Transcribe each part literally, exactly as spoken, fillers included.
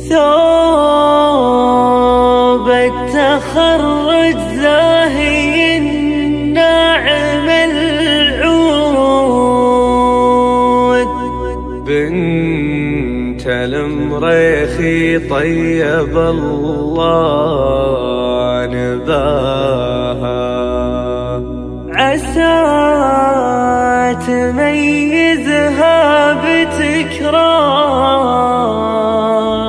ثوب التخرج زاهي الناعم العود، بنت المريخي طيب الله نباها، عسى تميزها بتكرار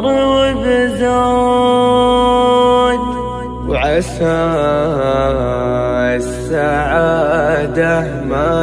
وبزود، وعسى السعادة ما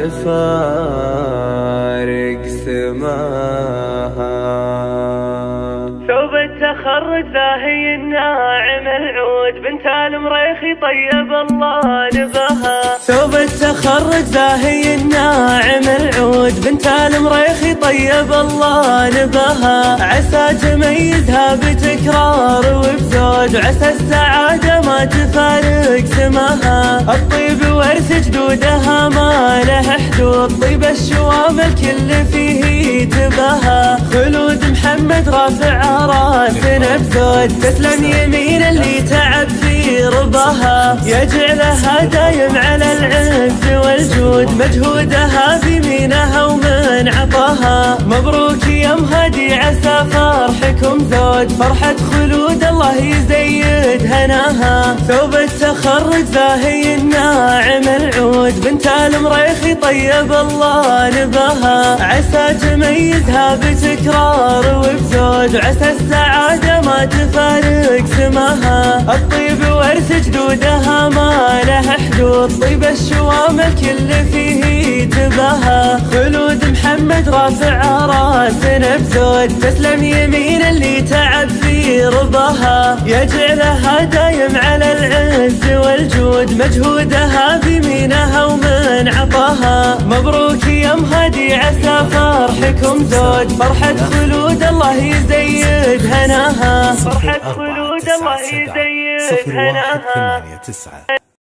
تفارق سماها. ثوب التخرج زاهي الناعم العود، بنت المريخي طيب الله نباها. ثوب التخرج زاهي الناعم العود، بنت المريخي طيب الله نباها، عسى تميزها بتكرار وبزود، وعسى السعادة ما تفارق سماها. الطيب ورث جدودها ما له حدود، طيب الشوام الكل فيه تباها، خلود محمد رافع راسنا بزود، تسلم يمين اللي تعب في رضاها، يجعلها دايم على العز والجود، مجهودها بيمينها ومن عطاها. مبروك يا ام هادي عسى فرحكم زود، فرحة خلود الله يزيد هناها. ثوب التخرج زاهي الناعم العود، بنت المريخي طيب الله نباها، عسى تميزها بتكرار وبزود، وعسى السعادة ما تفارق سماها. الطيب ورث جدودها ما له حدود، طيب الشوام الكل فيه تباها، خلود محمد رافع راسنا بزود، تسلم يمين اللي تعب في رضاها، يجعلها دايم على العز والجود، مجهودها بيمينها ومن عطاها. مبروك يا ام هادي عسى فرحكم زود، فرحة خلود الله يزيد هناها، فرحة خلود الله يزيد هناها.